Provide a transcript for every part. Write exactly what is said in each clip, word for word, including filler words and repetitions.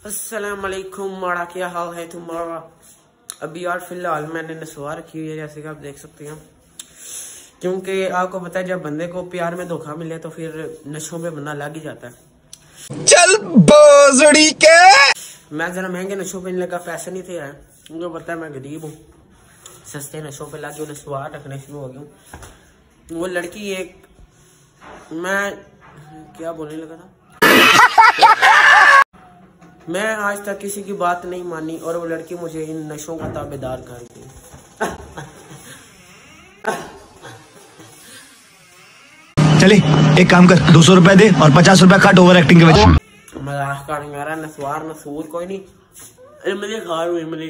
अस्सलाम वालेकुम माड़ा, क्या हाल है तुम्हारा। अभी यार फिलहाल मैंने नस्वा रखी हुई है, जैसे कि आप देख सकते हैं, क्योंकि आपको पता है जब बंदे को प्यार में धोखा मिले तो फिर नशों पे बंदा लग ही जाता है। चल बोजड़ी के मैं जरा महंगे नशों पे लगा, पैसे नहीं थे यार, मुझे पता है मैं गरीब हूँ, सस्ते नशों पे लग गया, नस्वा रखने शुरू हो गया। वो लड़की एक, मैं क्या बोलने लगा था मैं आज तक किसी की बात नहीं मानी और वो लड़की मुझे इन नशों का ताबेदार कर दी। चले एक काम कर, दो सौ रुपए दे और पचास रुपए काट ओवर एक्टिंग के वजह। मजाक कर रहा है, नसवार नसूर कोई नहीं, इमली खा रहा हूँ इमली।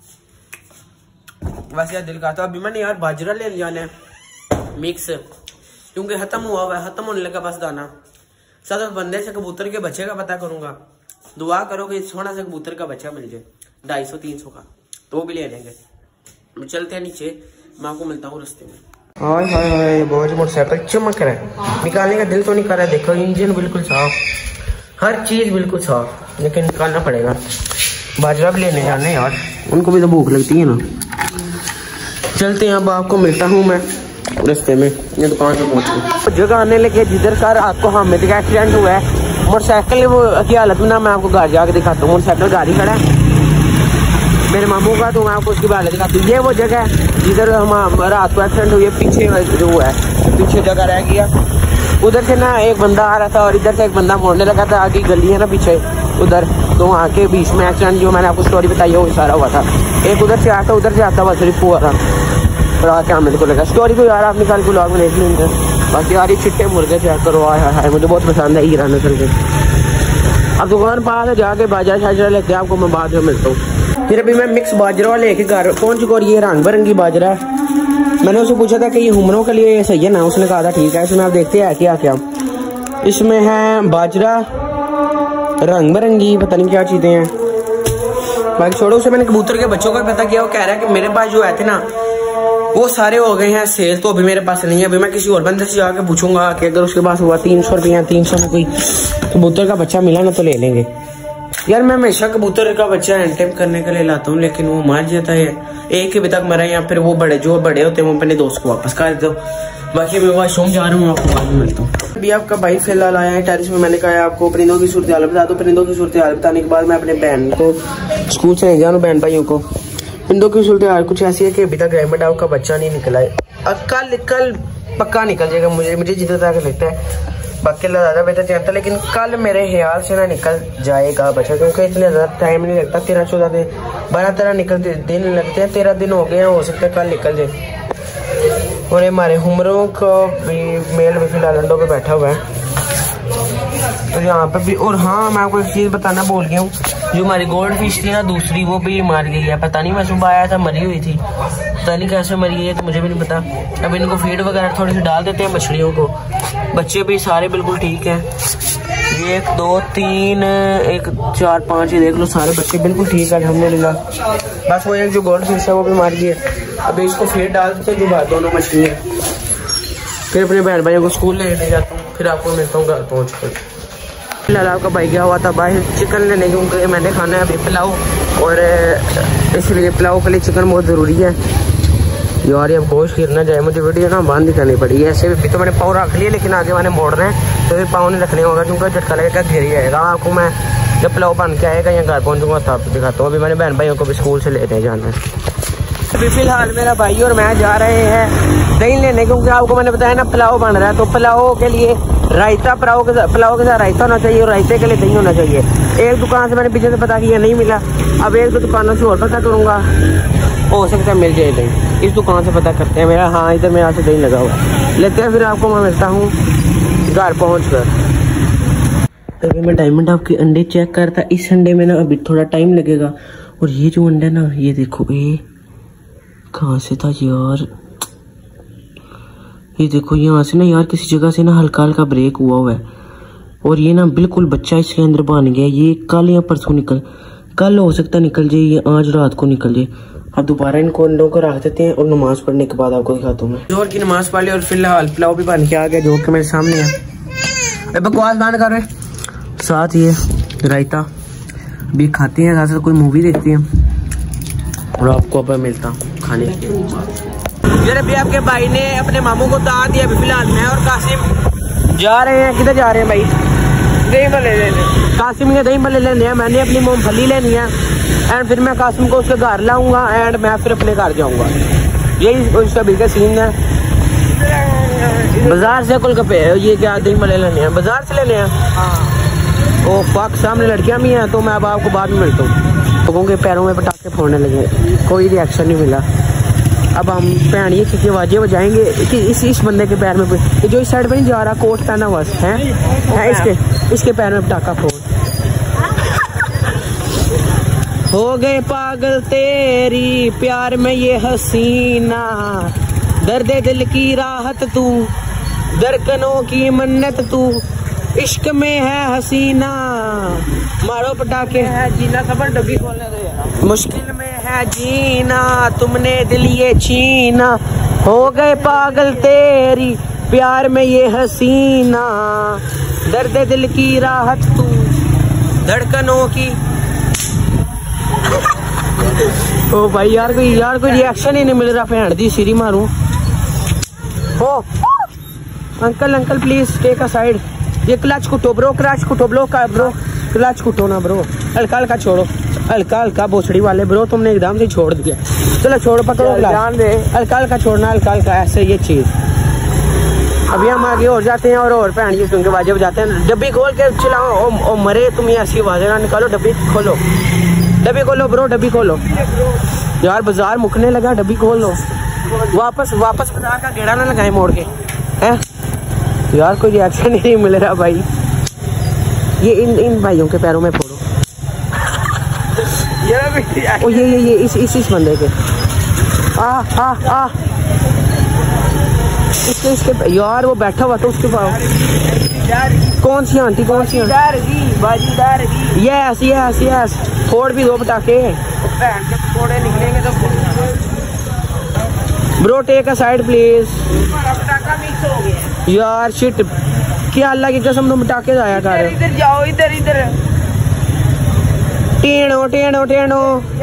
वैसे यार दिल का था अभी मैंने यार बाजरा ले जाना है मिक्स, क्योंकि खत्म हुआ हुआ है, खत्म होने लगा बस दाना। सब बंदे से कबूतर के बच्चे का पता करूंगा, दुआ करो कि सोना से कबूतर का बच्चा मिल जाए ढाई सौ तीन सौ का, तो वो भी ले लेंगे। चलते हैं नीचे, मैं आपको मिलता हूँ रास्ते में। हाय हाय हाय बहुत मोटरसाइकिल चमक रहा है, निकालने का दिल तो नहीं कर रहा है। देखो इंजन बिल्कुल साफ, हर चीज बिल्कुल साफ, लेकिन निकालना पड़ेगा। बाजरा भी लेने जाने यार, उनको भी तो भूख लगती है ना। चलते हैं, अब आपको मिलता हूँ मैं रास्ते में, ये दुकान पे पहुंच जगह आने लगे जिधर का आपको हामिद का एक्सीडेंट हुआ है। मोटरसाइकिल वो की हालत में ना, मैं आपको घर जाके दिखाता हूँ। मोटरसाइकिल गाड़ी खड़ा है मेरे मामू का, तो मैं आपको उसकी हालत दिखाता हूँ। ये वो जगह है जिधर हम रात को एक्सीडेंट हुई है, पीछे जो है पीछे जगह रह गया। उधर से ना एक बंदा आ रहा था और इधर से एक बंदा मोड़ने लगा था, आगे गली है ना पीछे उधर, तो वहाँ के बीच में एक्सीडेंट जो मैंने आपको स्टोरी बताई है वो सारा हुआ था। एक उधर से आता उधर से आता बस सिर्फ हुआ था, और आके हमें को लगा स्टोरी तो यार आपने कल को लॉग में देख लेंगे। बाकी यार ये चिट्टे मुर्गे चेक करो, आए हाय मुझे बहुत पसंद है ईरान नस्ल के। अब दुकान पास है, जाके बाजरा शाजरा लेते हैं, आपको मैं बाद में मिलता हूँ। फिर अभी मैं मिक्स बाजरा लेके घर पहुंच चुका और ये रंग बिरंगी बाजरा है। मैंने उससे पूछा था कि ये हुमरों के लिए सही है ना, उसने कहा था ठीक है। इसमें आप देखते हैं क्या क्या इसमें है, बाजरा रंग बिरंगी पता नहीं क्या चीजें हैं। बाकी छोड़ो, उसे मैंने कबूतर के बच्चों का पता किया, वो कह रहा है कि मेरे पास जो आए थे ना वो सारे हो गए हैं सेल, तो अभी मेरे पास नहीं है। अभी मैं किसी और बंदे से जाके पूछूंगा कि अगर उसके पास हुआ तीन सौ रुपया तीन सौ में कोई कबूतर का बच्चा मिला ना तो ले लेंगे। यार मैं हमेशा कबूतर का बच्चा एंटेम करने के लिए लाता हूँ, लेकिन वो मर जाता है, एक ही अभी तक मरा है, या फिर वो बड़े जो बड़े होते हैं वो अपने दोस्त को वापस कर दो। बाकी मैं वॉशरूम जा रहा हूँ, आपको बाद में मिलता हूँ। अभी आपका भाई फिलहाल आया है टेरिस में, मैंने कहा आपको परिंदों की सूरत हाल बता दो। परिंदों की सूरत हाल बताने के बाद मैं अपने बहन को स्कूल से ले जाऊँ, बहन भाइयों को। परिंदों की सूरत हाल कुछ ऐसी है कि अभी तक रेमंड डाउ का बच्चा नहीं निकला है। कल कल पक्का निकल जाएगा, मुझे मुझे जितना तक लगता है, बाकी ज्यादा बेहतर जानता, लेकिन कल मेरे ख्याल से ना निकल जाएगा बच्चा, क्योंकि इतने ज्यादा टाइम नहीं लगता। तेरह चौदह दिन बारह तेरह निकलते दिन लगते हैं, तेरह दिन हो गए हैं, हो सकता है कल निकल जाए। और हमारे हुमरों को भी मेल भी फिलहाल अंडों पे बैठा हुआ है, तो यहाँ पे भी। और हाँ मैं आपको एक चीज बताना भूल गया हूँ, जो हमारी गोल्ड फिश थी ना दूसरी, वो भी मार गई है। पता नहीं, मैं सुबह आया था मरी हुई थी, पता नहीं कैसे मरी गई है, तो मुझे भी नहीं पता। अब इनको फीड वगैरह थोड़ी सी डाल देते हैं मछलियों को। बच्चे भी सारे बिल्कुल ठीक हैं, ये एक दो तीन एक चार पाँच, ये देख लो सारे बच्चे बिल्कुल ठीक है अल्हम्दुलिल्लाह। बस वो एक जो गोल्ड फिश है वो भी मार गई है। अभी इसको फीड डाल देते हैं जो बात दोनों मछलियाँ, फिर अपने बहन भाइयों को स्कूल लेने जाता हूँ, फिर आपको मिलता हूँ घर पहुँच कर। फिलहाल आपका भाई गया हुआ था बाहर चिकन लेने, क्योंकि मैंने खाना है अभी पुलाव, और इसलिए पुलाव के लिए चिकन बहुत ज़रूरी है यार। ये गोश्त गिर ना जाए, मुझे वीडियो ना बंद ही करनी पड़ी है। ऐसे भी तो मैंने पाँव रख लिए, लेकिन आगे मैंने मोड़ना है, तो फिर पाँव नहीं रखने होगा, क्योंकि झटका लगेगा गिर जाएगा। आपको मैं जब पुलाव बन के आएगा या घर पहुँचूंगा तब दिखाता हूँ। अभी मैंने बहन भाइयों को भी स्कूल से लेने जाना है। अभी फिलहाल मेरा भाई और मैं जा रहे हैं दही लेने, क्योंकि आपको मैंने बताया ना पुलाव बन रहा है, तो पुलाव के लिए रायता पुलाव के पुलाव के साथ रायता होना चाहिए और रायते के लिए दही होना चाहिए। एक दुकान से मैंने पीछे से पता किया नहीं मिला, अब एक दो दुकानों से और पता करूंगा, हो सकता है मिल जाए दही। इस दुकान से पता करते हैं मेरा, हाँ इधर मेरे से दही लगा हुआ है, लेते हैं, फिर आपको मैं मिलता हूँ घर पहुँच कर। अभी मैं डायमंड आपके अंडे चेक करता, इस अंडे में ना अभी थोड़ा टाइम लगेगा। और ये जो अंडा ना, ये देखो ये कहाँ से था यार, ये देखो यहाँ से ना यार किसी जगह से ना हल्का हल्का ब्रेक हुआ हुआ है, और ये ना बिल्कुल बच्चा इसके अंदर बन गया। ये कल या परसों निकल, कल हो सकता निकल जाए, ये आज रात को निकल जाए। अब दोबारा इनको अंडों को रख देते हैं और नमाज पढ़ने के बाद आपको दिखाता हूँ मैं। जोर की नमाज पढ़ ली और फिलहाल पुलाव भी बन के आ गया, जो कि मेरे सामने है। बकवास बंद कर रहे, साथ ये रायता भी खाते हैं, साथ कोई मूवी देखते हैं और आपको अब मिलता हूँ खाने के लिए। यार अभी आपके भाई ने अपने मामू को उतार दिया। अभी फिलहाल मैं और कासिम जा रहे हैं। किधर जा रहे हैं भाई? दही भल्ले लेने। कासिम के दही भल्ले लेने हैं, मैंने अपनी मूंगफली लेनी है एंड फिर मैं कासिम को उसके घर लाऊंगा एंड मैं फिर अपने घर जाऊंगा। यही उसका बिल्कुल सीन है। बाजार से गोलगप्पे, ये क्या दही भल्ले लेने हैं? बाजार से लेने हैं। हाँ। ओ पाक सामने लड़कियां भी हैं, तो मैं अब आपको बाद में मिलता हूँ। लोगों के पैरों में पटाखे फोड़ने लगे, कोई रिएक्शन नहीं मिला। अब हम भैन ये की आवाजें बजाएंगे कि इस इस बंदे के पैर में ये जो इस साइड पे नहीं जा रहा, कोट पहना हुआ है, है इसके इसके पैर में पटाखा फोड़। हो गए पागल तेरी प्यार में ये हसीना, दर्द दिल की राहत तू, दरकनों की मन्नत तू, इश्क में है हसीना, मारो पटाखे है जीना, खबर डब्बी खोलने दो यार। मुश्किल में है जीना, तुमने दिल ये छीना, हो गए पागल तेरी प्यार में ये हसीना, दर्द दिल की राहत तू, धड़कनों की। ओ भाई यार कोई यार कोई रिएक्शन ही नहीं मिल रहा। भैन दी सीरी मारूं। हो uncle uncle please take a side. ये क्लच कुटो ब्रो, क्लच कुटो ब्रो का ब्रो, क्लच कुटो ना ब्रो, हल्का हल्का छोड़ो, हल्का हल्का भोसड़ी वाले ब्रो, तुमने एकदम से छोड़ दिया। चलो छोड़ो, पकड़ो ध्यान दे, हल्का हल्का छोड़ना, हल्का हल्का ऐसे ये चीज। अभी हम आगे और जाते हैं और और भैन ये सुन के बाजे बजाते हैं। डब्बी खोल के चलाओ। ओ, ओ मरे तुम ऐसी आवाजें ना निकालो। डब्बी खोलो, डब्बी खोलो ब्रो, डब्बी खोलो यार। बाजार मुकने लगा, डब्बी खोल लो। वापस वापस बाजार का गेड़ा ना लगाए मोड़ के, हैं यार कोई रिएक्शन नहीं मिल रहा भाई। ये इन इन भाइयों के पैरों में फोड़ो। ओ ये ये ये इस इस इस बंदे के आ आ आ इसके इसके यार वो बैठा हुआ था उसके पास। कौन सी आंटी, कौन सी आंटी? यस यस यस, फोड़ भी दो पटाखे। फोड़े निकलेंगे तो bro take a side please. पटाखा मिक्स हो गया यार, शिट। क्या अल्लाह की कसम तुम पटाखे जाया कर रहे हो। इधर जाओ, इधर इधर टेनो टेनो टेनो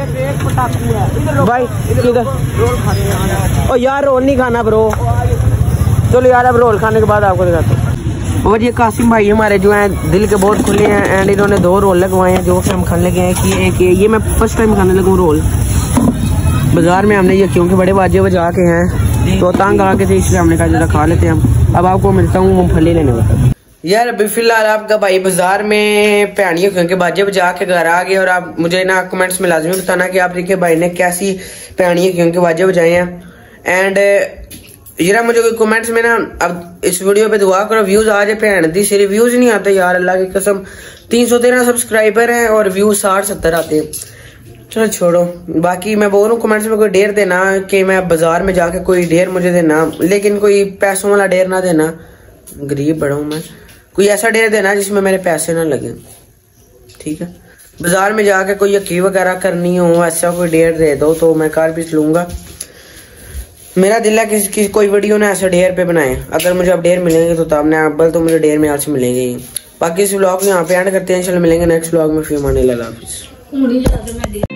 भाई किधर? ओ यार रोल नहीं खाना ब्रो। चलो यार अब रोल खाने के बाद आपको दिखाता हूँ। और ये कासिम भाई हमारे जो हैं दिल के बहुत खुले हैं एंड इन्होंने दो रोल लगवाए हैं जो कि हम खाने लगे हैं। कि एक ये मैं फर्स्ट टाइम खाने लगा हूँ रोल बाजार में। हमने ये क्योंकि बड़े बाजे बजा के हैं तो तंग आ के थे, इसलिए हमने कहा जरा खा लेते हैं हम। अब आपको मिलता हूँ मूंगफली लेने में। यार अभी फिलहाल आपका भाई बाजार में भैनियों क्योंकि बाजे बजा के घर आ गए। और आप मुझे ना कमेंट्स में लाजमी बताना कि आप देखिए भाई ने कैसी भैनियों क्योंकि बाजे बजाए हैं। एंड यार मुझे कोई कमेंट्स में ना अब इस वीडियो पे दुआ करो व्यूज आ जाए। भैन दी सिर्फ व्यूज नहीं आते यार, अल्लाह की कसम। तीन सौ तेरह सब्सक्राइबर हैं और व्यूज साठ सत्तर आते हैं। चलो छोड़ो, बाकी मैं बोल रहा हूँ कमेंट्स में कोई ढेर देना कि मैं बाजार में जाके कोई ढेर मुझे देना, लेकिन कोई पैसों वाला ढेर ना देना, गरीब बड़ा हूँ मैं। कोई ऐसा ढेर देना जिसमें मेरे पैसे ना लगे, ठीक है। बाजार में जाके कोई यकी वगैरह करनी हो ऐसा कोई ढेर दे दो तो मैं कार भी लूंगा। मेरा दिल है किसी किस कोई वीडियो ना ऐसे ढेर पे बनाए। अगर मुझे अब ढेर मिलेंगे तो तब मैं अब्बल तो मुझे ढेर में से मिलेंगे ही। बाकी इस व्लॉग यहाँ पे एंड करते हैं। चलो मिलेंगे नेक्स्ट व्लॉग में, फिर माने लगा।